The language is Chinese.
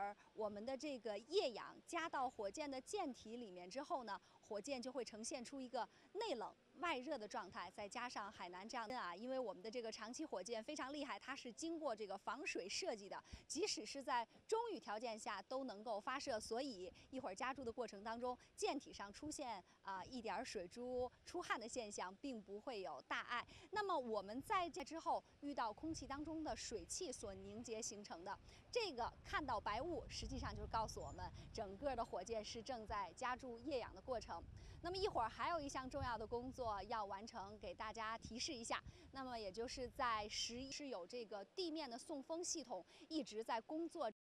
儿我们的这个液氧加到火箭的舰体里面之后呢，火箭就会呈现出一个内冷外热的状态。再加上海南这样的因为我们的这个长期火箭非常厉害，它是经过这个防水设计的，即使是在中雨条件下都能够发射，所以一会儿加注的过程当中，舰体上出现一点水珠出汗的现象，并不会有大碍。那么我们在这之后遇到空气当中的水汽所凝结形成的这个看到白雾，实际上就是告诉我们整个的火箭是正在加注液氧的过程。那么一会儿还有一项重要的工作要完成，给大家提示一下。那么也就是在11是有这个地面的送风系统一直在工作。